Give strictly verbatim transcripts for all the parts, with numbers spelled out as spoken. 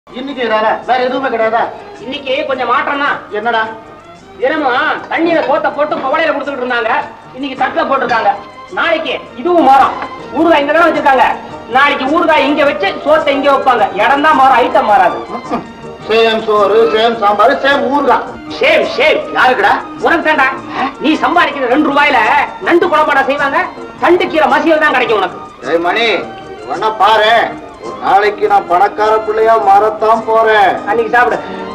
இன்னைக்கு வேற எதுவுமே கிடையாதா? இன்னைக்கு கொஞ்சம் மாற்றம்னா என்னடா? தினமும் தண்ணீர கோத்த போட்டு பவளையில கொடுத்துட்டு இருந்தாங்க, இன்னைக்கு தட்டுல போட்டிருக்காங்க. நாளைக்கு இதுவும் மாறும். ஊறுகாய் இங்க தான் வச்சிருக்காங்க, நாளைக்கு ஊறுகாய் இங்க வச்சு சோத்தை இங்க வைப்பாங்க. இடம் தான் மாறும், ஐட்டம் மாறாது. சேம் சோறு, சேம் சாம்பார், சேம் ஊறுகாய். சேம் சேம் யாருக்குடா? உனக்கு தான்டா. நீ சம்பாதிக்கிற ரெண்டு ரூபாயில நண்டு குழம்பாடா செய்வாங்க, தண்டு கீரை மசியல் தான் கிடைக்கும் உனக்கு. ஏய் மணி, வேணா பாரு, ஒரு நாளைக்கு நான் பணக்கார பிள்ளையா மாறத்தான் போறேன். அன்னைக்கு சாப்பிடு.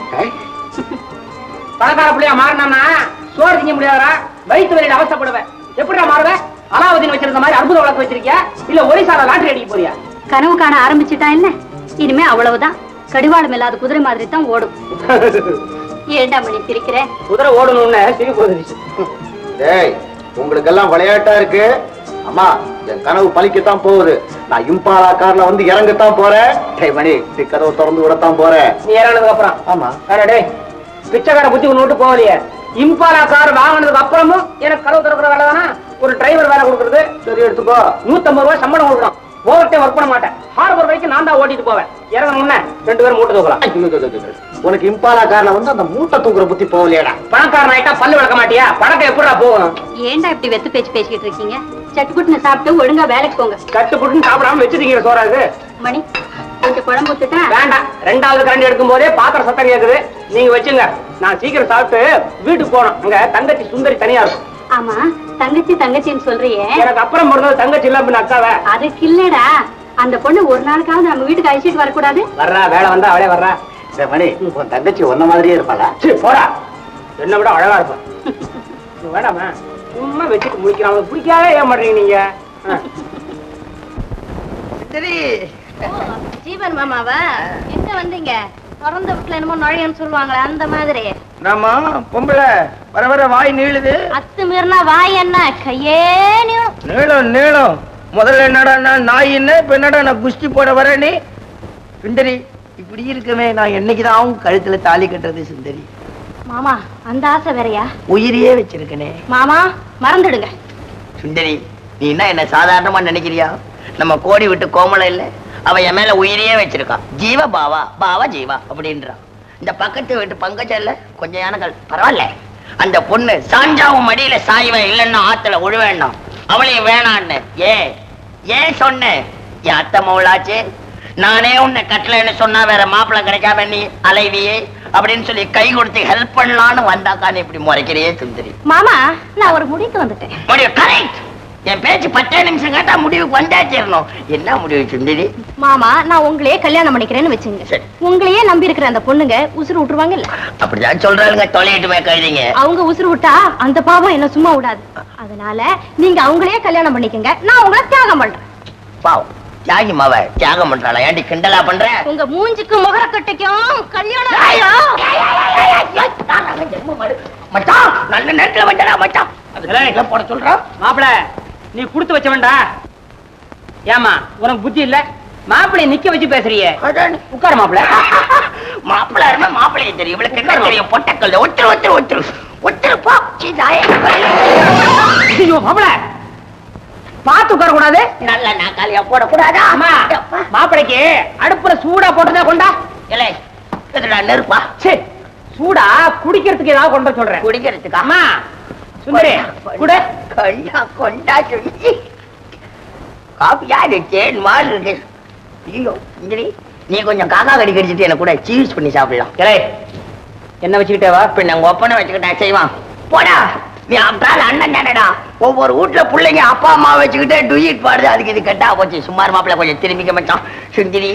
பணக்கார பிள்ளையா மாறினா சோறு திங்க முடியாதா? வயிற்று வலியில அவசப்படுவேன். எப்படிடா மாறுவேன்? அலாவுதீன் வச்சிருந்த மாதிரி அற்புத விளக்கு வச்சிருக்கியா, இல்ல ஒரிசால லாட்டரி அடிக்க போறியா? கனவு காண ஆரம்பிச்சுட்டா என்ன? இனிமே அவ்வளவுதான், கடிவாளம் இல்லாத குதிரை மாதிரி தான் ஓடும். ஏண்டா மணி சிரிக்கிற? குதிரை ஓடணும்னு சிரிப்பு வந்துருச்சு. டேய், உங்களுக்கு எல்லாம் விளையாட்டா இருக்கு. அம்மா, என் கனவு பலிக்கத்தான் போகுது. நான் இம்பாலா கார்ல வந்து இறங்கத்தான் போறேன். டேய் மணி, கதவு திறந்து விடத்தான் போறேன். நீ இறங்கினதுக்கு அப்புறம்? ஆமா. டேய், பிச்சைக்கார புத்தி ஒண்ணு விட்டு போகலையே. இம்பாலா கார் வாங்கினதுக்கு அப்புறமும் எனக்கு கதவு திறக்கிற வேலை தானே, ஒரு டிரைவர் வேலை கொடுக்கறது. சரி, எடுத்துக்கோ. நூத்தி ஐம்பது ரூபாய் சம்பளம் கொடுக்கணும். ஓவர்டே ஒர்க் பண்ண மாட்டேன். ஹார்பர் வரைக்கும் நான் தான் ஓட்டிட்டு போவேன். இறங்கணும்னு ரெண்டு பேரும் மூட்டை தூக்கலாம். உனக்கு இம்பாலா கார்ல வந்து அந்த மூட்டை தூக்குற புத்தி போகலையாடா? பணக்காரன் ஆயிட்டா பல்லு விளக்க மாட்டியா? பணத்தை எப்படா போகணும்? ஏண்டா இப்படி வெத்து பேச்சு பேசிக்கிட்டு இருக்கீங்க? சட்டுப்புட்டுன்னு சாப்பிட்டு ஒழுங்கா வேலைக்கு போங்க. கட்டுப்புட்டுன்னு சாப்பிடாம வச்சுட்டீங்க சோறாது. மணி, கொஞ்சம் குழம்பு ஊத்துட்டா? வேண்டாம், ரெண்டாவது கரண்டி எடுக்கும் போதே பாத்திரம் சத்தம் கேக்குது. நீங்க வச்சுங்க, நான் சீக்கிரம் சாப்பிட்டு வீட்டுக்கு போனோம். அங்க தங்கச்சி சுந்தரி தனியா இருக்கும். ஆமா, தங்கச்சி தங்கச்சின்னு சொல்றியே, எனக்கு அப்புறம் பிறந்தது தங்கச்சி இல்ல அப்படின்னு அக்காவ? அதுக்கு இல்லடா, அந்த பொண்ணு ஒரு நாளுக்காவது நம்ம வீட்டுக்கு அழைச்சிட்டு வரக்கூடாது? வர்றா, வேலை வந்தா அவளே வர்றா. மணி, உன் தங்கச்சி ஒன்ன மாதிரியே இருப்பாளா? சரி போடா, என்ன விட அழகா இருப்பான். வேடாமா, சும்மா வச்சுட்டு முடிக்கிறாங்க. பிடிக்காதே ஏன் பண்றீங்க நீங்க? சரி, ஜீவன் மாமாவா எங்க வந்தீங்க? திறந்த வீட்டுல என்னமோ நுழையன்னு சொல்லுவாங்களே, அந்த மாதிரி. நாமா பொம்பளை வர வர வாய் நீளுது. அத்து மீறினா வாய் என்ன, கையே நீளும். நீளம் நீளம். முதல்ல என்னடா நாய் என்ன, இப்ப என்னடா நான் குஸ்தி போட வர? நீ சுந்தரி இப்படி இருக்கவே நான் என்னைக்குதான் அவங்க கழுத்துல தாலி கட்டுறது? சுந்தரி மாமா, அந்த ஆசை வேறையா? உயிரியே வச்சிருக்கனே மாமா, மறந்துடுங்க. சுந்தரி, நீ என்ன என்ன சாதாரணமா நினைக்கிறியா? நம்ம கோடி விட்டு கோமலை இல்ல, அவ என் மேல உயிரியே வச்சிருக்கா. ஜீவ பாவா பாவா ஜீவா அப்படின்றான். இந்த பக்கத்து வீட்டு பங்கஜம் இல்ல, கொஞ்சம் யானைகள் பரவாயில்ல, அந்த பொண்ணு சாஞ்சாவும் மடியில சாய்வன் இல்லைன்னா ஆத்துல உழுவேண்டாம், அவளையும் வேணான்னு. ஏன் ஏன் சொன்ன? என் அத்தை மவுளாச்சு, நானே உன்னை கட்டலன்னு சொன்னா வேற மாப்பிள்ளை கிடைக்காம நீ அலைவியே அப்படின்னு சொல்லி கை கொடுத்து ஹெல்ப் பண்ணலான்னு வந்தாக்கான்னு இப்படி முறைக்கிறியே சுந்தரி. மாமா, நான் ஒரு முடிவுக்கு வந்துட்டேன். முடிவு கரெக்ட். என் பேச்சு பத்தே நிமிஷம் கேட்டா முடிவுக்கு வந்தாச்சிடணும். என்ன முடிவு சுந்தரி? மாமா, நான் உங்களையே கல்யாணம் பண்ணிக்கிறேன்னு வச்சுங்க. உங்களையே நம்பி இருக்கிற அந்த பொண்ணுங்க உசுறு விட்டுருவாங்க இல்ல? அப்படிதான் சொல்றாங்க, தொலைட்டுமே கழுதிங்க. அவங்க உசுறு விட்டா அந்த பாவம் என்ன சும்மா விடாது. அதனால நீங்க அவங்களையே கல்யாணம் பண்ணிக்கங்க, நான் உங்களை தியாகம் பண்றேன். பாவம், தியாகி மாவ தியாகம் பண்றாளா? ஏன்டி கிண்டலா பண்ற? உங்க மூஞ்சுக்கு முகர கட்டிக்கும் கல்யாணம். மச்சான், நல்ல நேரத்துல வந்தடா மச்சான். அதுல போட சொல்றான். மாப்பிள, நீ குடுத்து வச்ச வேண்டா. ஏமா, உனக்கு புத்தி இல்ல? மாப்பிளைய நிக்க வச்சு பேசுறியே. உட்காரு மாப்பிள. மாப்பிள இருமா, மாப்பிளைய தெரியும், இவளுக்கு என்ன தெரியும்? பொட்டக்கல் ஒத்துரு ஒத்துரு ஒத்துரு ஒத்துரு பா. ஐயோ மாப்பிள, பாத்து உட்கார கூடாது. நல்ல நாக்காலியா போடக்கூடாதா? மாப்பிளைக்கு அடுப்புல சூடா போட்டுதான் கொண்டா. இல்லை, எதுடா நெருப்பா? சரி, சூடா குடிக்கிறதுக்கு ஏதாவது கொண்டு சொல்றேன். குடிக்கிறதுக்கு? அம்மா சுந்தரி குடு. கொண்டா கொண்டா சொல்லி காப்பியா தேன் மாதிரி இருக்கு. ஐயோ சுந்தரி, நீ கொஞ்சம் காக்கா கடி கடிச்சிட்டு எனக்கு கூட சீஸ் பண்ணி சாப்பிடலாம். இலை என்ன வச்சுக்கிட்டேவா? பின்ன உங்க ஒப்பனை வச்சுக்கிட்டா செய்வான். போடா, நீ அப்பால் அண்ணன் தானடா. ஒவ்வொரு வீட்டுல பிள்ளைங்க அப்பா அம்மா வச்சுக்கிட்டே டுயிட் பாடுது, அதுக்கு இது கெட்டா போச்சு. சுமார் மாப்பிள்ள கொஞ்சம் திரும்பிக்க மாட்டான். சுந்தரி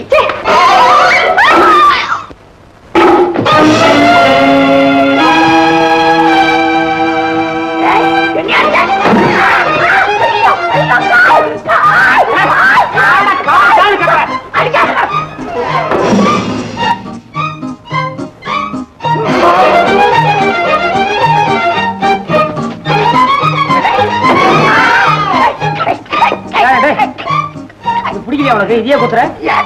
பிடிக்கலையா உனக்கு? இதே குத்துற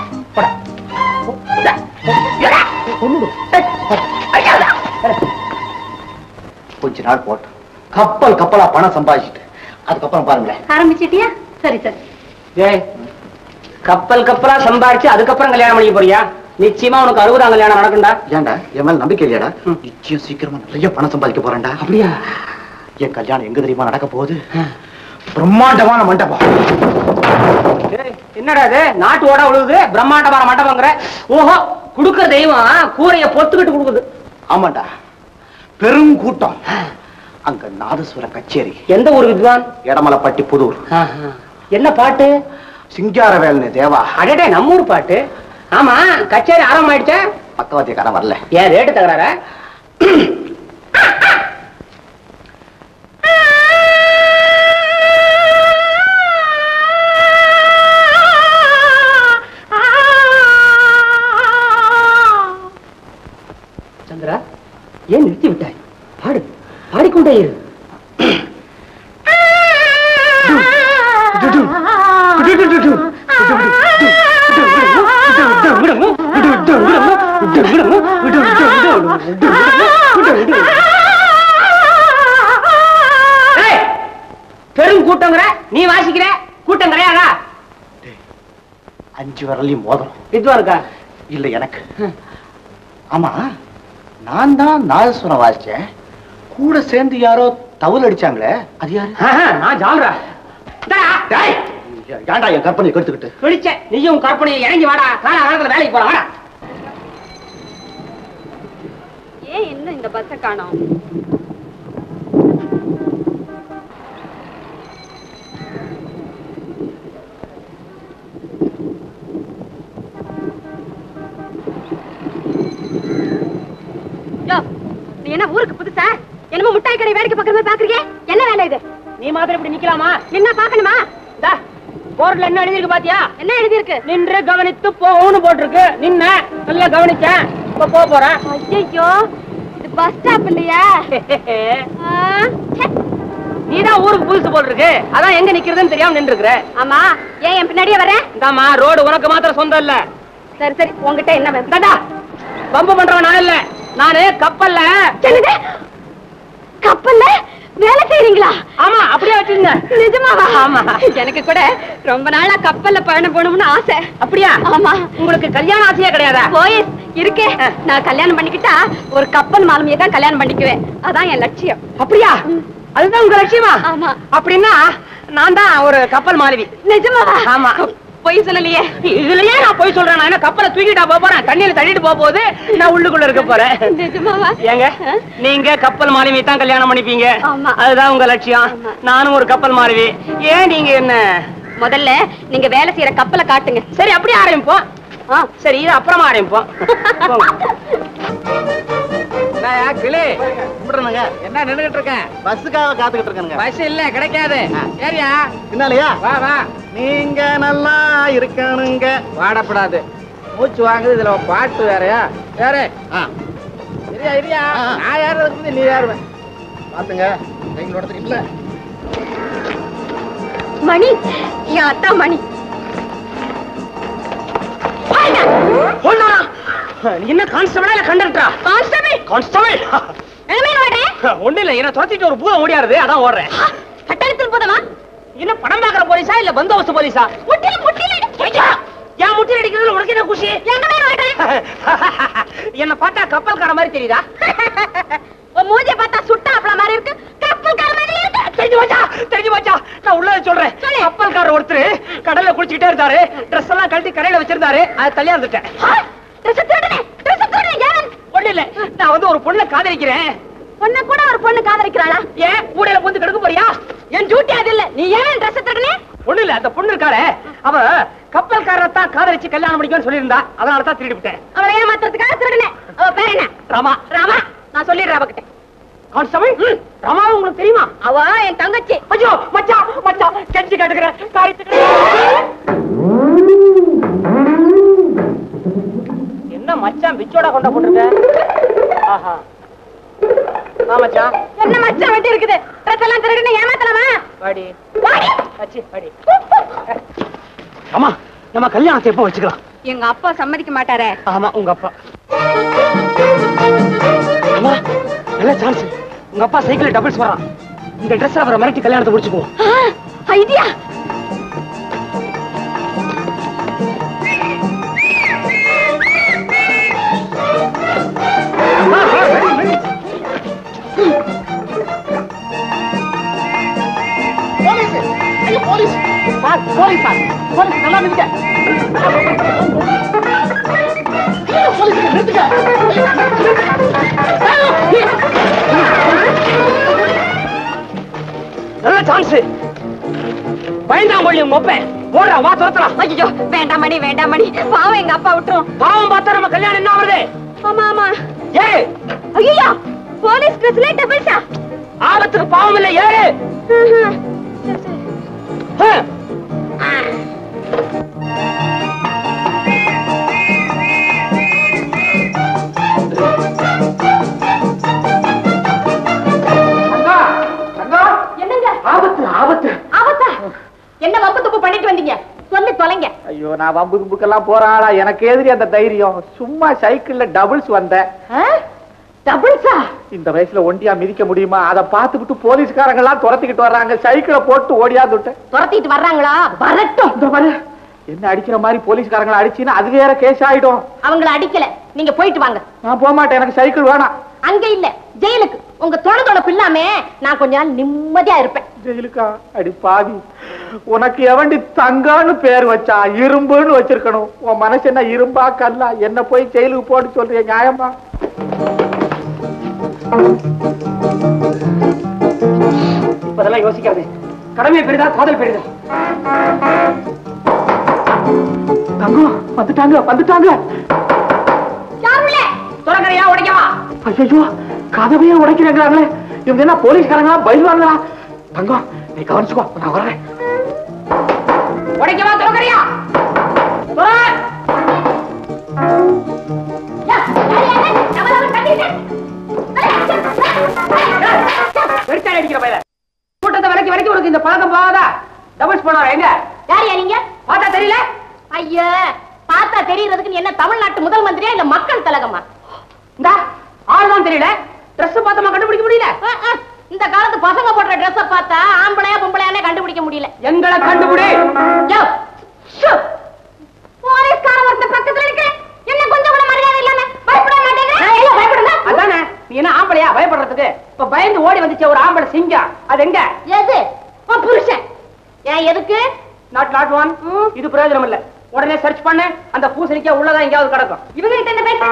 கொஞ்ச நாள் போட்டோம், கப்பல் கப்பலா பணம் சம்பாதிச்சுட்டு அதுக்கப்புறம் பாருங்களேன். ஆரம்பிச்சிட்டியா? சரி சரி. ஏய், கப்பல் கப்பலா சம்பாதிச்சு அதுக்கப்புறம் கல்யாணம் பண்ணிக்க போறியா? நிச்சயமா உனக்கு அறுபதாம் கல்யாணம் நடக்கும்டா. ஏன்டா என் மேல நம்பிக்கை இல்லையாடா? நிச்சயம் சீக்கிரமா நிறைய பணம் சம்பாதிக்க போறேன்டா. அப்படியா? என் கல்யாணம் எங்க தெரியுமா நடக்க போகுது? பிரம்மாண்டமான மண்டபம். என்னடா இது நாட்டு ஓட விழுகுது, பிரம்மாண்டமான மண்டபங்கிற? ஓஹோ, குடுக்கிற தெய்வம் கூரைய பொத்துக்கிட்டு கொடுக்குது. ஆமாண்டா, பெரும் கூட்டம். அங்க நாதஸ்வர கச்சேரி. எந்த ஊர் வித்வான்? எடமலைப்பட்டி புதூர். என்ன பாட்டு? சிங்காரவேல்னு தேவா. அடடே, நம்ம ஊர் பாட்டு. ஆமா, கச்சேரி ஆரம்பம் ஆயிடுச்சா? பக்கவாத்தியக்காரன் வரல. ஏன் ரேட்டு தகராற? சந்திரா, ஏன் நிறுத்தி விட்டாய்? பாடு, பாடிக்கொண்டே இரு. பெரும் கூட்டங்கிற நீ வாசிக்கிற, கூட்டம் கிடையாதா? அஞ்சு வரலையும் மோதம். வித்வா இருக்கா? இல்ல எனக்கு. ஆமா, நான் தான் நாதஸ்வரம் வாசிச்சேன். கூட சேர்ந்து யாரோ தவுல் அடிச்சாங்களே, அது யாரு? நான் ஜால்ரா. ஏன்டா என் கற்பனையை கெடுத்துக்கிட்டு? பிடிச்ச நீயும் கற்பனையை இறங்கி வாடா. கால காலத்துல வேலைக்கு போலாம், வாடா. ஏன் என்ன இந்த பஸ்ஸை காணோம்? நீ என்ன ஊருக்கு புதுசா? என்னமோ முட்டாய் கடை வேடிக்கை பார்க்கற மாதிரி பாக்குறீங்க? என்ன வேலை இது? நீ மாதிரி இப்படி நிக்கலாமா? என்ன பாக்கணுமா? டா, போர்டுல என்ன எழுதி இருக்கு பாத்தியா? என்ன எழுதி இருக்கு? நின்று கவனித்து போன்னு போட்டிருக்கு. நின்ன நல்லா கவனிச்சேன், இப்ப போக போறேன். ஐயோ, இது பஸ் ஸ்டாப் இல்லையா? நீதான் ஊருக்கு புதுசு போல் இருக்கு, அதான் எங்க நிக்கிறதுன்னு தெரியாம நின்று இருக்கிற. ஆமா, ஏன் என் பின்னாடியே வர? இந்தாமா, ரோடு உனக்கு மாத்திரம் சொந்தம் இல்ல. சரி சரி, உங்ககிட்ட என்ன வேணும்? பம்பு பண்றவன் நான் இல்ல, நானு கப்பல்ல. கப்பல்ல வேலை செய்றீங்களா? ஆமா, அப்படியே வச்சுங்க. நிஜமாவா? ஆமா. எனக்கு கூட ரொம்ப நாளா கப்பல்ல பயணம் போகணும்னு ஆசை. அப்படியா? ஆமா. உங்களுக்கு கல்யாண ஆசையே கிடையாதா? போய் இருக்கே, நான் கல்யாணம் பண்ணிக்கிட்டா ஒரு கப்பல் மாலுமியை தான் கல்யாணம் பண்ணிக்குவேன். அதான் என் லட்சியம். அப்படியா? அதுதான் உங்க லட்சியமா? ஆமா. அப்படின்னா நான் தான் ஒரு கப்பல் மாலுமி. நிஜமாவா? ஆமா. பொய் சொல்லலையே. இதுலயே நான் போய் சொல்றேன். நான் என்ன கப்பலை தூக்கிட்டா போக போறேன்? தண்ணியில தள்ளிட்டு போக போகுது, நான் உள்ளுக்குள்ள இருக்க போறேன். நிஜமாவா? ஏங்க, நீங்க கப்பல் மாலுமி தான் கல்யாணம் பண்ணிப்பீங்க. ஆமா. அதுதான் உங்க லட்சியம். நானும் ஒரு கப்பல் மாலுமி. ஏன் நீங்க என்ன? முதல்ல நீங்க வேலை செய்யற கப்பலை காட்டுங்க. சரி, அப்படியே ஆரம்பிப்போம். சரி, இது அப்புறமா ஆரம்பிப்போம். என்ன நின்னுகிட்டு இருக்கேன்? பஸ்ஸுக்காக காத்துக்கிட்டு இருக்கேங்க. பஸ் இல்ல, கிடைக்காது. ஏரியா என்னலையா? வா வா. நீங்க நல்லா இருக்கணுங்க. வாடப்படாது, மூச்சு வாங்குது. இதுல பாட்டு வேறயா? யாரு? இரியா இரியா. நான் யாரு? நீ யாரு? பாத்துங்க, எங்களோட இல்ல. மணி, என் அத்தா மணி. என்ன கான்ஸ்டபிளா இல்ல கண்டக்டரா? கான்ஸ்டபிள். கான்ஸ்டபிள். ஒண்ணு இல்ல, என்ன துரத்திட்டு ஒரு பூதம் ஓடியாருது, அதான் ஓடுறேன். கட்டணத்தில் போதமா? என்ன படம் பாக்குற போலீஸா இல்ல பந்தோபஸ்து போலீஸா? முட்டில முட்டில ஏன் முட்டில் அடிக்கிறதுல உனக்கு என்ன குஷி? என்ன பார்த்தா கப்பல்கார மாதிரி தெரியுதா? மூஞ்சிய பார்த்தா சுட்டாப்ல மாதிரி இருக்கு, கப்பல்கார மாதிரி இருக்கு. தெரிஞ்சு வச்சா தெரிஞ்சு வச்சா நான் உள்ள சொல்றேன். கப்பல்கார ஒருத்தர் கடல்ல குளிச்சுக்கிட்டே இருந்தாரு, ட்ரெஸ் எல்லாம் கழட்டி கரையில வச்சிருந்தாரு, அது தள்ளியா இருந்துட்டேன். ஒண்ணு இல்ல, நான் வந்து ஒரு பொண்ணை காதலிக்கிறேன். பொண்ணு கூட ஒரு பொண்ணு காதலிக்கிறாளா? ஏன் கூடையில வந்து கெடுக்க போறியா? என் டியூட்டி அது இல்ல. நீ ஏன் ட்ரெஸ் திருடுனே? ஒண்ணு இல்ல, அந்த பொண்ணு இருக்காளே, அவ கப்பல்காரத்தான் காதலிச்சு கல்யாணம் பண்ணிக்கணும்னு சொல்லியிருந்தா, அதனால தான் திருடி விட்டேன். அவளை ஏமாத்துறதுக்காக திருடுனே. அவ பேர் என்ன? ராமா. ராமா, நான் சொல்லிடுறேன் அவகிட்ட. கான்ஸ்டபிள், ராமா உங்களுக்கு தெரியுமா? அவ என் தங்கச்சி. ஐயோ மச்சான் மச்சான், கெஞ்சி கேட்டுக்கிறேன். என்ன மச்சான் பிச்சோட கொண்ட போட்டிருக்க? ஆஹா. ஆ மச்சான். என்ன மச்சான் வெட்டி இருக்குது? ட்ரெஸ் எல்லாம் திருடுனே ஏமாத்தலாமா? வாடி. வாடி. அச்சி வாடி. அம்மா, நம்ம கல்யாணத்தை எப்போ வச்சுக்கலாம்? எங்க அப்பா சம்மதிக்க மாட்டாரே. ஆமா, உங்க அப்பா. அம்மா, நல்ல சான்ஸ். உங்க அப்பா சைக்கிள் டபுள்ஸ் வரான். இந்த ட்ரெஸ் அவரை மிரட்டி கல்யாணத்தை முடிச்சுக்குவோம். Idea. Sir police sir police நல்லா நிறுத்துங்க போலீஸ் நிறுத்துங்க நல்ல சான்ஸ் பயந்தாங்கொழி மொப்பேன் ஓடுறா வா துரத்துறான் ஐயோ வேண்டாம் மணி வேண்டாம் மணி பாவம் எங்க அப்பா விட்டுரும் பாவம் பார்த்தா நம்ம கல்யாணம் என்ன ஆகுது ஆமா ஆமா ஏ ஐயோ போலீஸ் ட்ரெஸ்ல டபுள் ஷா ஆபத்துக்கு பாவம் இல்ல ஏறு என்னங்க ஆபத்து ஆபத்து ஆபத்தா என்ன வம்பு துப்பு பண்ணிட்டு வந்தீங்க சொல்லி தொலைங்க ஐயோ நான் வம்பு துப்புக்கெல்லாம் போறாளா எனக்கு எதிரி அந்த தைரியம் சும்மா சைக்கிள்ல டபுள்ஸ் வந்தேன் டபுள்ஸா இந்த வயசுல ஒண்டியா மிதிக்க முடியுமா அதை பார்த்துக்கிட்டு போலீஸ்காரங்க எல்லாம் துரத்திக்கிட்டு வர்றாங்க சைக்கிளை போட்டு ஓடியாந்துட்டேன் துரத்திட்டு வர்றாங்களா வரட்டும் இந்த மாதிரி என்ன அடிக்கிற மாதிரி போலீஸ்காரங்களை அடிச்சுன்னா அது வேற கேஸ் ஆயிடும் அவங்கள அடிக்கல நீங்க போயிட்டு வாங்க நான் போக மாட்டேன் எனக்கு சைக்கிள் வேணாம் அங்க இல்ல ஜெயிலுக்கு உங்க தொணதோட பிள்ளாமே நான் கொஞ்ச நாள் நிம்மதியா இருப்பேன் ஜெயிலுக்கா அடி பாவி உனக்கு எவண்டி தங்கான்னு பேர் வச்சா இரும்புன்னு வச்சிருக்கணும் உன் மனசு என்ன இரும்பா கல்லா என்ன போய் ஜெயிலுக்கு போட்டு சொல்றிய நியாயமா இப்பதெல்லாம் யோசிக்காது கடமை பெரிதா காதல் பெரிதா தங்கம் வந்துட்டாங்க வந்துட்டாங்க துறக்கறையா உடைக்கவா ஐயோ கதவையே உடைக்கிறாங்களே இவங்க என்ன போலீஸ்காரங்களா பயில்வாங்களா தங்கம் நீ கவனிச்சுக்கோ நான் வரேன் உடைக்கவா துறக்கறையா வெறுத்தாடி அடிக்கிற பையல கூட்டத்தை வரைக்கும் வரைக்கும் உனக்கு இந்த பழக்கம் போகாதா டபுள்ஸ் போனா எங்க யார் யாரிங்க பார்த்தா தெரியல ஐயா பார்த்தா தெரியறதுக்கு என்ன தமிழ்நாட்டு முதல் மந்திரியா இல்ல மக்கள் தலகமா இந்த ஆள்தான் தெரியல ட்ரெஸ் பார்த்தமா கண்டுபிடிக்க முடியல இந்த காலத்து பசங்க போடுற ட்ரெஸ் பார்த்தா ஆம்பளையா பொம்பளையானே கண்டுபிடிக்க முடியல எங்களை கண்டுபிடி போலீஸ்கார ஒருத்த பக்கத்துல இருக்கு என்ன கொஞ்சம் கூட மரியாதை இல்லாம பயப்பட மாட்டேங்க பயப்படுங்க அதானே நீ என்ன ஆம்பளையா பயப்படுறதுக்கு இப்ப பயந்து ஓடி வந்துச்சு ஒரு ஆம்பளை சிங்கம் அது எங்க எது உன் புருஷன் ஏன் எதுக்கு நாட் நாட் ஒன் இது பிரயோஜனம் இல்ல உடனே சர்ச் பண்ணு அந்த பூசணிக்கா உள்ளதா எங்கயாவது கிடக்கும் இவங்க கிட்ட என்ன பேச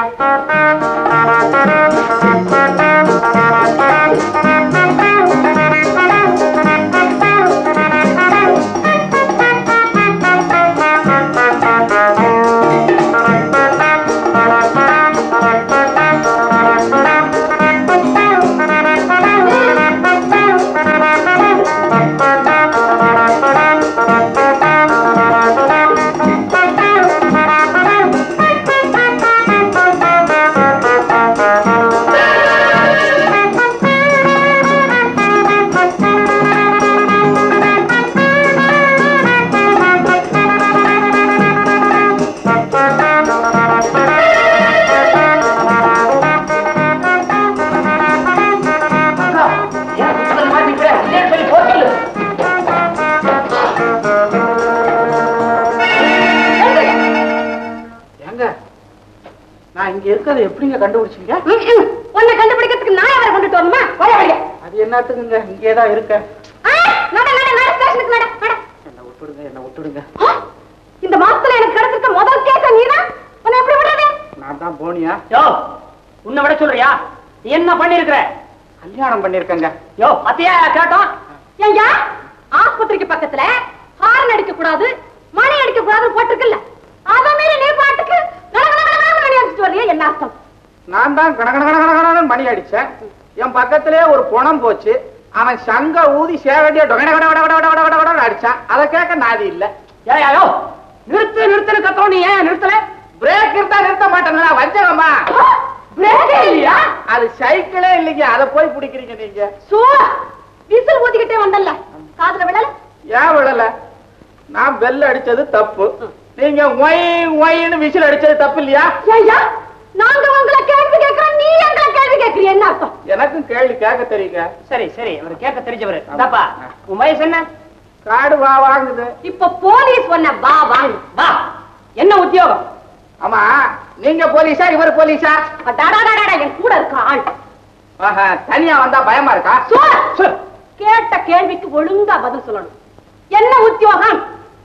எப்படிங்க கண்டுபிடிச்சீங்க உன்னை கண்டுபிடிக்கிறதுக்கு நான் அவரை கொண்டுட்டு வரணுமா வர வழியா அது என்னத்துக்குங்க இங்கேதான் இருக்க நட நட நட ஸ்டேஷனுக்கு நட நட என்ன விட்டுடுங்க என்ன விட்டுடுங்க இந்த மாசத்துல எனக்கு கிடைச்சிருக்க முதல் கேஸ் நீதான் உன்னை எப்படி விடுறது நான் தான் போனியா யோ உன்னை விட சொல்றியா என்ன பண்ணிருக்கிற கல்யாணம் பண்ணிருக்கங்க யோ அத்தையா கேட்டோம் ஐயா ஆஸ்பத்திரிக்கு பக்கத்துல ஹார்ன் அடிக்க கூடாது மணி அடிக்க கூடாது போட்டிருக்குல்ல அத மீறி நீ பாட்டுக்கு மணி அடிச்சுட்டு வர்றியா என்ன அர்த்தம் நான் தான் கணக்கணக்கணக்கணக்கணு மணி அடிச்சேன் என் பக்கத்திலே ஒரு பணம் போச்சு அவன் சங்க ஊதி சேவடியா அடிச்சான் அதை கேட்க நாதி இல்ல ஏயோ நிறுத்து நிறுத்துன்னு கத்தோம் நீ ஏன் நிறுத்தல பிரேக் இருந்தா நிறுத்த மாட்டேன்னா வஞ்சகமா பிரேக்கே இல்லையா அது சைக்கிளே இல்லைங்க அதை போய் பிடிக்கிறீங்க நீங்க சோ விசில் ஊத்திக்கிட்டே வந்தல்ல காதுல விடல ஏன் விடல நான் பெல் அடிச்சது தப்பு நீங்க ஒய் ஒய்னு விசில் அடிச்சது தப்பு இல்லையா ஐயா நாங்க உங்களை கேள்வி கேட்கிறோம் நீ எங்களை கேள்வி கேட்கிறீ என்ன அர்த்தம் எனக்கும் கேள்வி கேட்க தெரியுங்க சரி சரி அவர் கேட்க தெரிஞ்சவரு தப்பா உன் வயசு என்ன காடு வா வாங்குது இப்ப போலீஸ் சொன்ன வா வாங்கு வா என்ன உத்தியோகம் ஆமா நீங்க போலீஸா இவர் போலீஸா என் கூட இருக்க ஆள் ஆஹா தனியா வந்தா பயமா இருக்கா கேட்ட கேள்விக்கு ஒழுங்கா பதில் சொல்லணும் என்ன உத்தியோகம்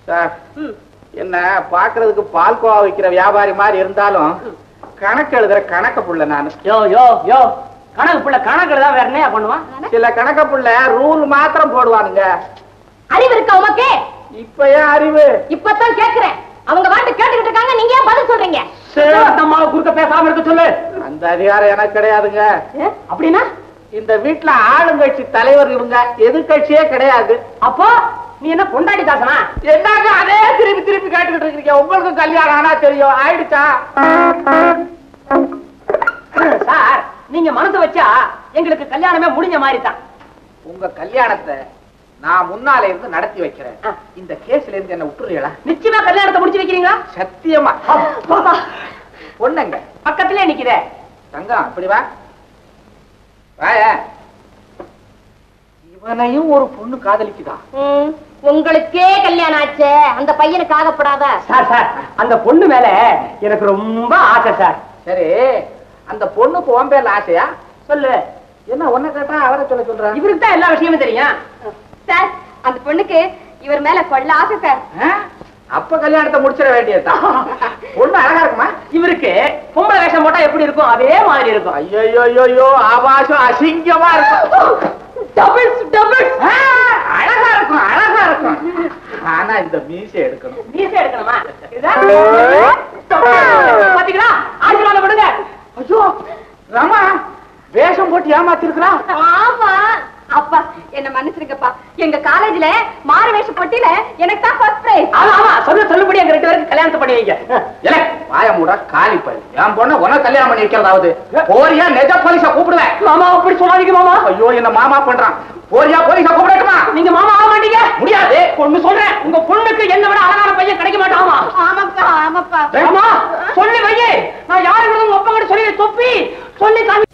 சார் என்ன பாக்குறதுக்கு பால்கோவா விக்கிற வியாபாரி மாதிரி இருந்தாலும் கணக்கு எழுதுற கணக்கு புள்ள நானு. யோ யோ யோ கணக்கு புள்ள கணக்கு எழுதா வேற என்ன பண்ணுவான்? சில கணக்கு புள்ள ரூல் மாத்திரம் போடுவானுங்க. அறிவு இருக்கா உமக்கு? இப்ப ஏன் அறிவு? இப்பதான் கேக்குறேன். அவங்க வாட்டு கேட்டுக்கிட்டு இருக்காங்க, நீங்க ஏன் பதில் சொல்றீங்க? அம்மாவை குறுக்க பேசாம இருக்க சொல்லு. அந்த அதிகாரம் எனக்கு கிடையாதுங்க. அப்படின்னா இந்த வீட்டுல ஆளுங்கட்சி தலைவர் இவங்க, எதிர்கட்சியே கிடையாது. அப்போ நீ என்ன பொண்டாடி தாசனா? என்னங்க அதே திருப்பி திருப்பி கேட்டுக்கிட்டு இருக்கீங்க? உங்களுக்கு கல்யாணம் ஆனா தெரியும், ஆயிடுச்சா? சார் நீங்க மனசு வச்சா எங்களுக்கு கல்யாணமே முடிஞ்ச மாதிரி தான். உங்க கல்யாணத்தை நான் முன்னால இருந்து நடத்தி வைக்கிறேன். இந்த கேஸ்ல இருந்து என்ன விட்டுறீங்களா? நிச்சயமா கல்யாணத்தை முடிச்சு வைக்கிறீங்களா? சத்தியமா. பொண்ணுங்க பக்கத்திலே நிக்கிற தங்கம், அப்படி வா. இவனையும் ஒரு பொண்ணு காதலிக்குதா? உங்களுக்கே கல்யாணம் ஆச்சு, அந்த பையனுக்கு ஆகப்படாத? சார் சார் அந்த பொண்ணு மேல எனக்கு ரொம்ப ஆசை சார். சரி, அந்த பொண்ணுக்கு உன் பேர்ல ஆசையா? சொல்லு. என்ன ஒன்ன கேட்டா அவரை சொல்ல சொல்ற? இவருக்கு தான் எல்லா விஷயமும் தெரியும் சார். அந்த பொண்ணுக்கு இவர் மேல கொள்ள ஆசை சார். அப்ப கல்யாணத்தை முடிச்சிட வேண்டியதுதான். பொண்ணு அழகா இருக்குமா? இவருக்கு பொம்பளை வேஷம் போட்டா எப்படி இருக்கும் அதே மாதிரி இருக்கும். ஐயோ ஆபாசம் அசிங்கமா இருக்கும். டபுள்ஸ் டபுள்ஸ் அழகா இருக்கும், அழகா இருக்கும். ஆனா இந்த மீசை எடுக்கணும். மீசை எடுக்கணுமா? பாத்தீங்களா? ஆசீர்வாதம் பண்ணுங்க. ஐயோ ராமா, வேஷம் போட்டு ஏமாத்திருக்கிறா. ஆமா அப்பா, என்ன மன்னிச்சிருங்கப்பா. எங்க காலேஜ்ல மாறு வேஷ போட்டியில எனக்கு தான் ஃபர்ஸ்ட் பிரைஸ். ஆமா ஆமா சொல்ல சொல்லுபடி எங்க ரெண்டு பேருக்கு கல்யாணத்தை பண்ணி வைங்க. இல்லை வாய மூட காலி பள்ளி. என் பொண்ண உன கல்யாணம் பண்ணி வைக்கிறதாவது போரியா? நெஜ போலீஸா கூப்பிடுவேன். மாமா அப்படி சொல்லாதீங்க மாமா. ஐயோ என்ன மாமா பண்றான். போரியா போலீஸா கூப்பிடட்டுமா? நீங்க மாமா ஆக மாட்டீங்க. முடியாது. பொண்ணு சொல்றேன், உங்க பொண்ணுக்கு என்ன விட அழகான பையன் கிடைக்க மாட்டாமா. ஆமாப்பா ஆமாப்பா. சொல்லி வையே. நான் யாருக்கும் ஒப்பங்கிட்ட சொல்லி தொப்பி சொல்லி